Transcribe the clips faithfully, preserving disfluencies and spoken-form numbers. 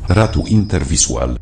Ratu Intervisual.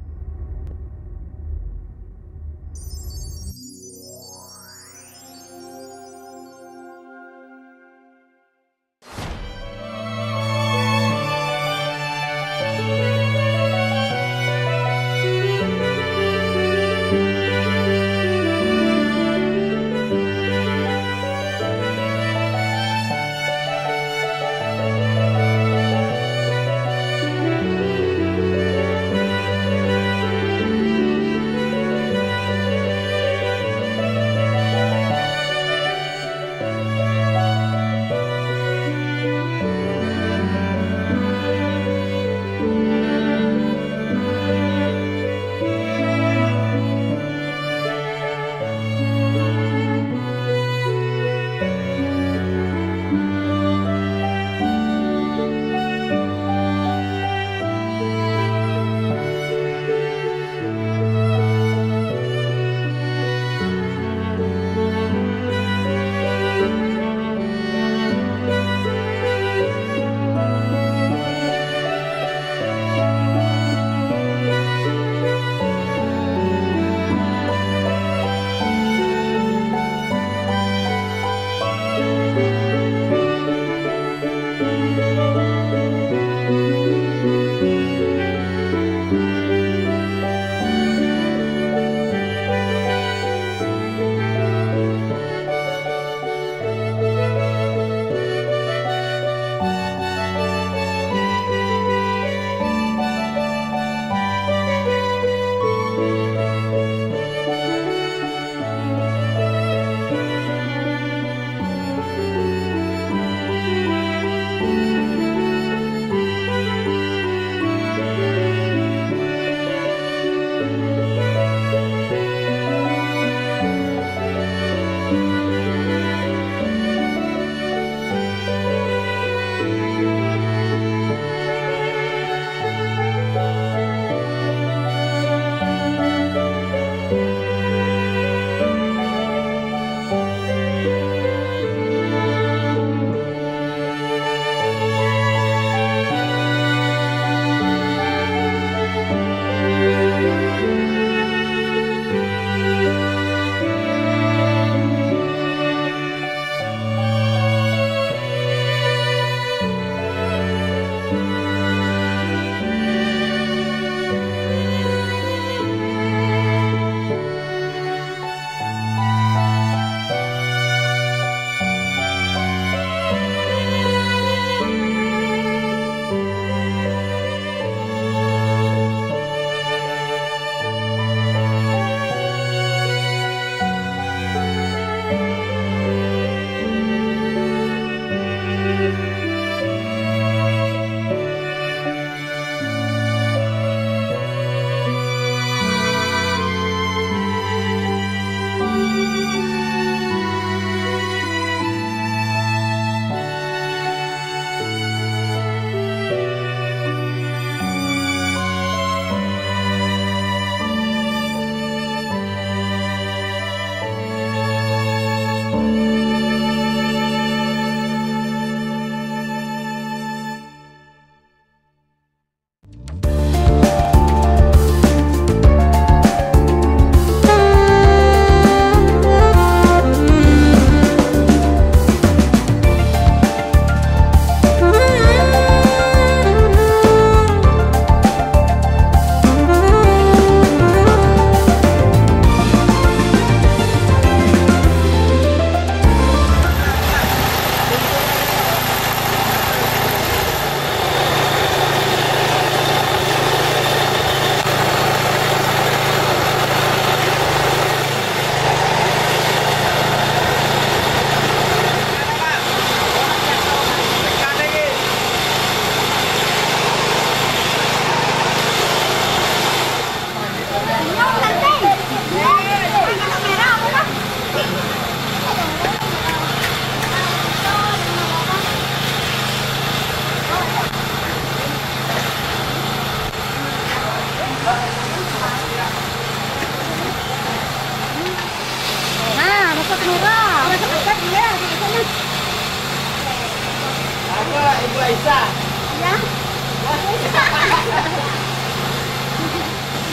Apa Ibu Aisyah? Ya.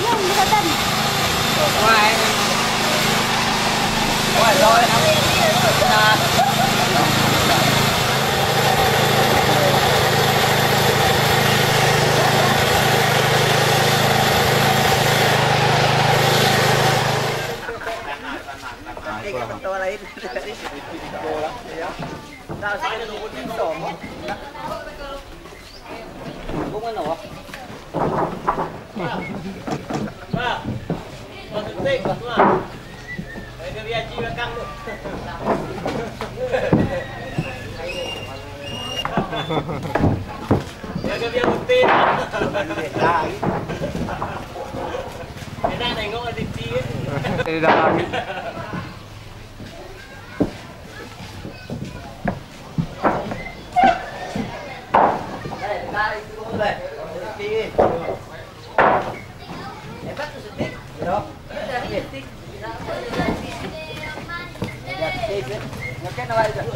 Ngoài ngoài rồi là ตัวอะไรดาวใช้ดูที่สองบุ้งมันหรอว่าเราถึงเต้ก่อนว่าไอ้เดี๋ยวจีบกันลูกเดี๋ยวเดี๋ยวถึงเต้ได้ไม่ได้ในงอจริงๆได้ได้đây đi em bắt được stick gì đó stick nó kết nó bay rồi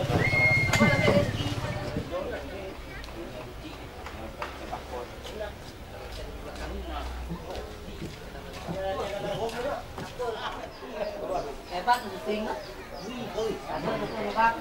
em bắt được stick á cảm ơn các bác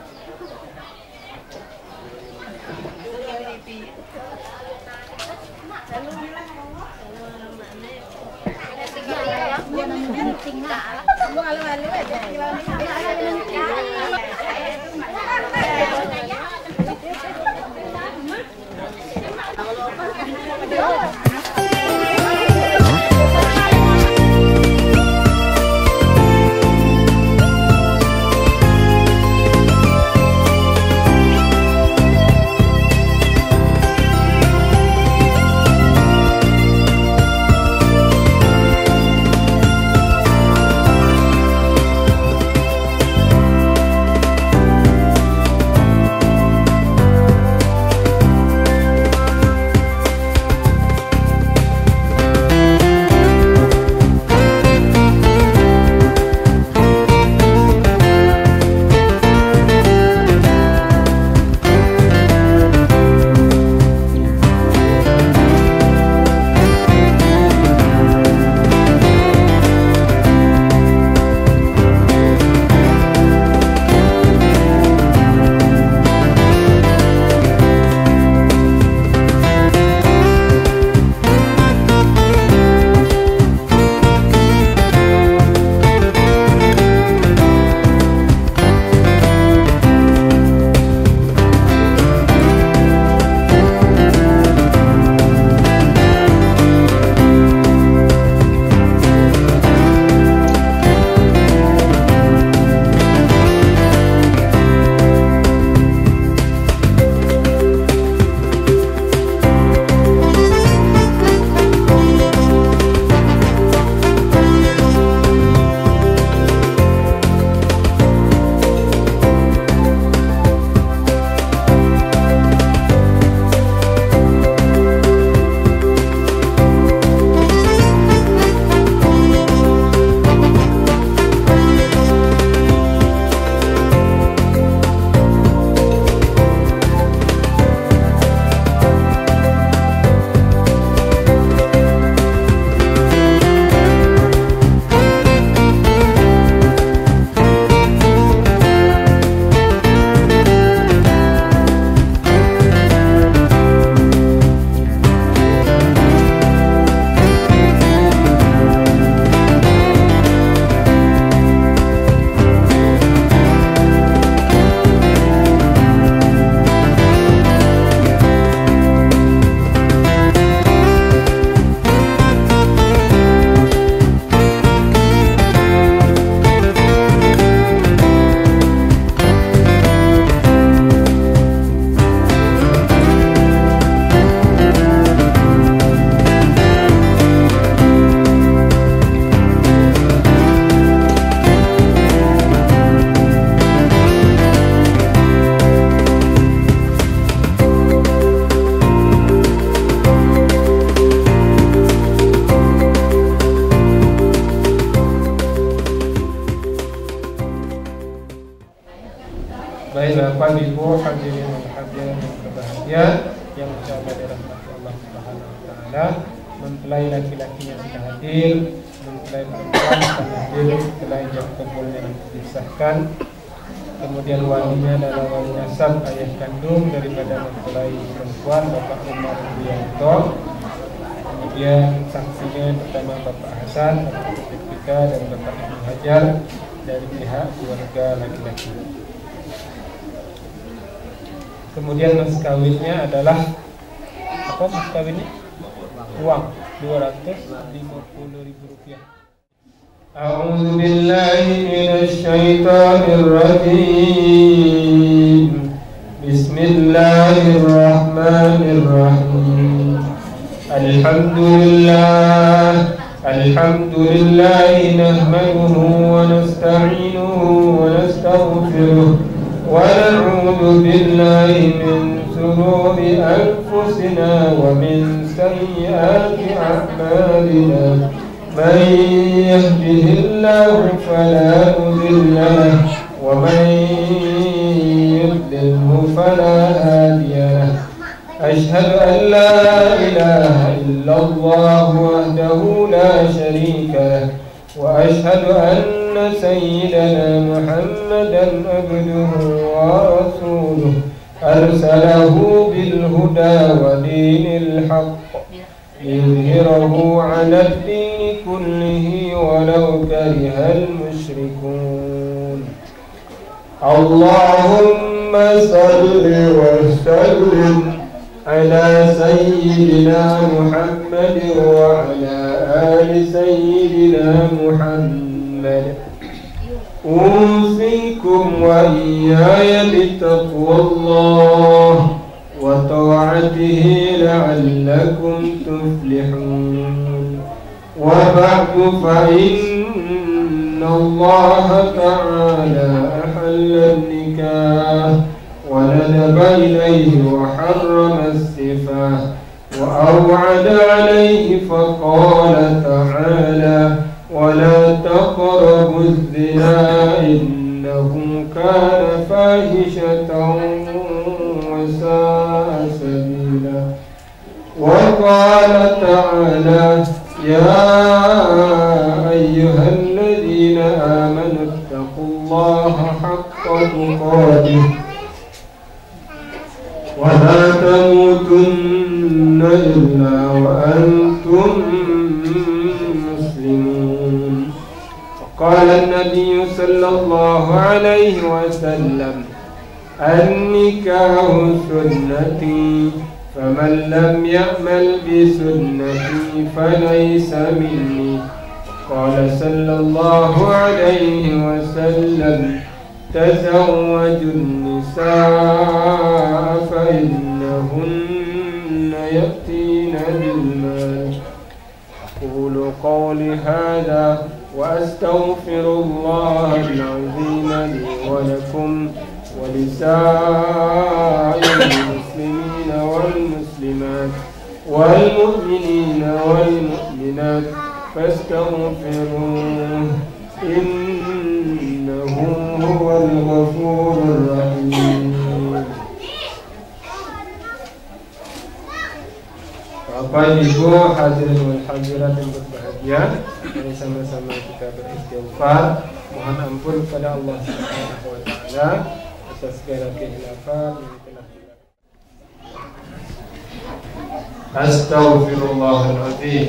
Baiklah, Pak Ibu hadirin dan hadirin yang berbahagia yang berada di rahmat Allah Subhanahu wa taala. mempelai laki-lakinya sudah hadir, mempelai perempuan sudah hadir setelah ijab kabulnya disahkan. Kemudian walinya adalah wali nasab ayah kandung daripada mempelai perempuan Bapak Umar Wiyanto. Kemudian saksinya pertama Bapak Hasan, Bapak Fika dan Bapak Ibnu Hajar dari pihak keluarga laki-laki. Kemudian mas kawinnya adalah apa mas kawinnya? Uang dua ratus lima puluh ribu rupiah. A'udzu billahi minasy syaithanir rajim. Bismillahirrahmanirrahim. Alhamdulillah Alhamdulillah nahmaduhu wa nasta'inuhu wa nastaghfiruh wa na'udzu billahi min shururi anfusina wa min sayyiati a'malina. من يهده الله فلا مضل له ومن يضلله فلا هادي له. أشهد أن لا إله إلا الله وحده لا شريك له وأشهد أن سيدنا محمدا عبده ورسوله أرسله بالهدى ودين الحق ليظهره على الدين كله ولو كره المشركون. اللهم صل وسلم على سيدنا محمد وعلى آل سيدنا محمد. أوصيكم وإياي بتقوى الله وطاعته لعلكم تفلحون. وبعد فإن الله تعالى أحل النكاح وندب إليه وحرم السفاح وأوعد عليه فقال تعالى ولا تقربوا الزنا إنه كان فاحشة وساء سبيلا. وقال تعالى يا أيها الذين آمنوا اتقوا الله حق تقاته ولا تموتن إلا وأنتم مسلمون. وقال النبي صلى الله عليه وسلم النكاح سنتي فمن لم يعمل بسنتي فليس مني. قال صلى الله عليه وسلم تزوجوا النساء فإنهن يأتين بالمال. أقول قولي هذا وأستغفر الله العظيم لي ولكم ولسائر المسلمين والمسلمات والمؤمنين والمؤمنات فاستغفروه إنه هو الغفور الرحيم. Bapak Ibu hadirin wal hadirat yang berbahagia, mari sama-sama kita beristighfar, mohon ampun kepada Allah Subhanahu wa taala atas segala kehilafan yang telah dilakukan. Astaghfirullahaladzim.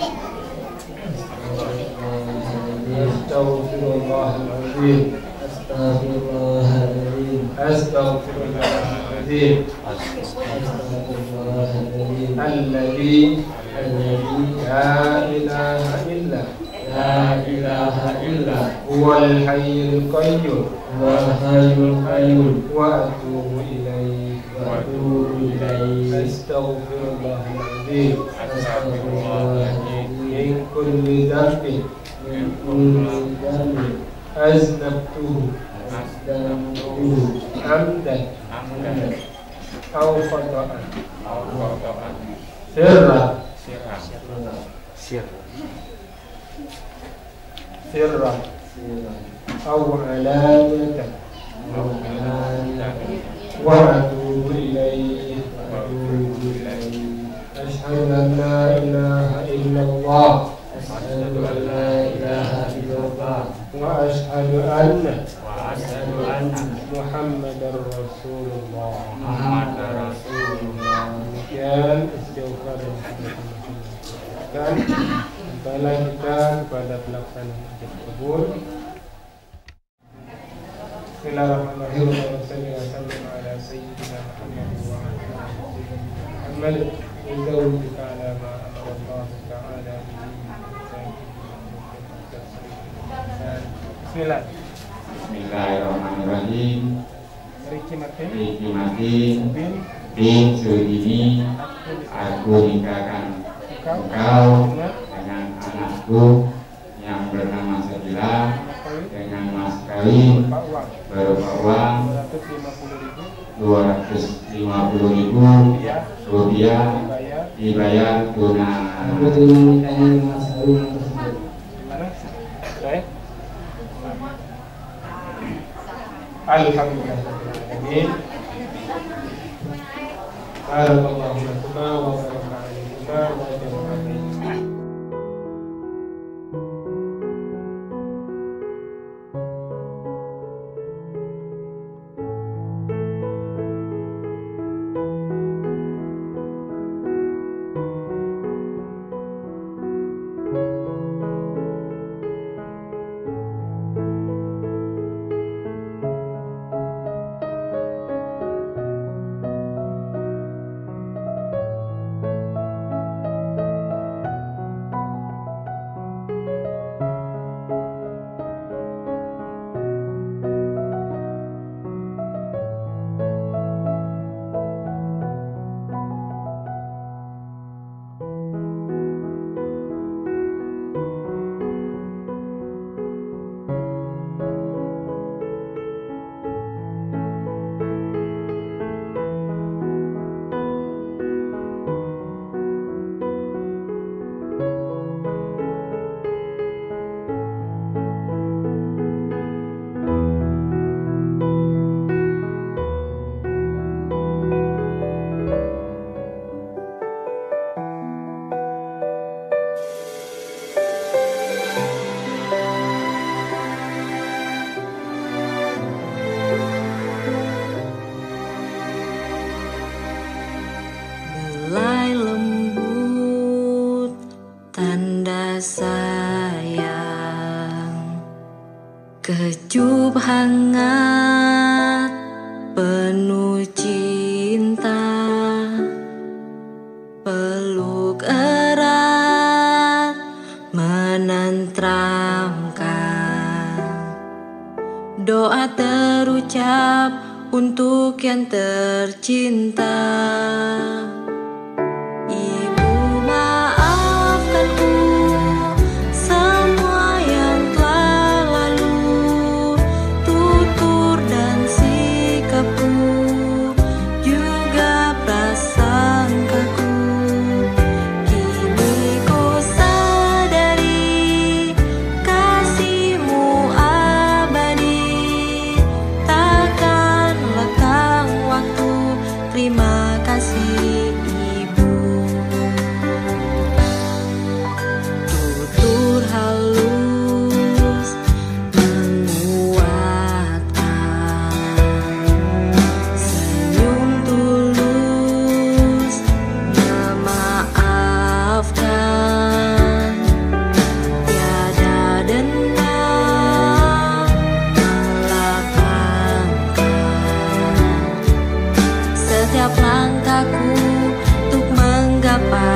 Astaghfirullahaladzim. Astaghfirullahaladzim. Astaghfirullahaladzim. Astaghfirullahaladzim. Alladzi alladzi la ilaha illa la ilaha illa huwal hayyul qayyum wa hayyul qayyum wa atubu ilaihi wa atubu ilaihi. Astaghfirullahaladzim. Astaghfirullahaladzim. Min kulli dhanbin min kulli dhanbin aznabtuhu aznabtuhu amdan amdan aw khata'an aw khata'an sirra sirra sirra sirra aw alaniyatan aw alaniyatan wa atubu ilayhi wa atubu ilayhi. أشهد أن لا إله إلا الله أشهد أن لا إله إلا الله وأشهد أن وأشهد أن محمد رسول الله. محمد رسول الله. Demikian istighfar dan dan sampailah kita kepada pelaksanaan hajat kabul. Bismillahirrahmanirrahim. Wassallallahu wasallam ala sayyidina Muhammad wa ala alihi Muhammad. Izawika ala ma amara Allah ta'ala bihi. Bismillah. Bismillahirrahmanirrahim. Ricky Martin Ricky Martin bin bin Sudini, aku nikahkan engkau dengan anakku yang bernama Sabila dengan mas kawin berupa uang dua ratus lima puluh ribu rupiah dibayar tunai. Alhamdulillah. Barakallahu lakuma wa baraka alaikuma wa jama'a. Belai lembut, tanda sayang, kecup hangat, penuh cinta, peluk erat, menenteramkan, doa terucap untuk yang tercinta. Terima kasih Ibu. Tutur halus menguatkan, senyum tulus memaafkan, tiada dendam melapangkan setiap langkahku untuk menggapai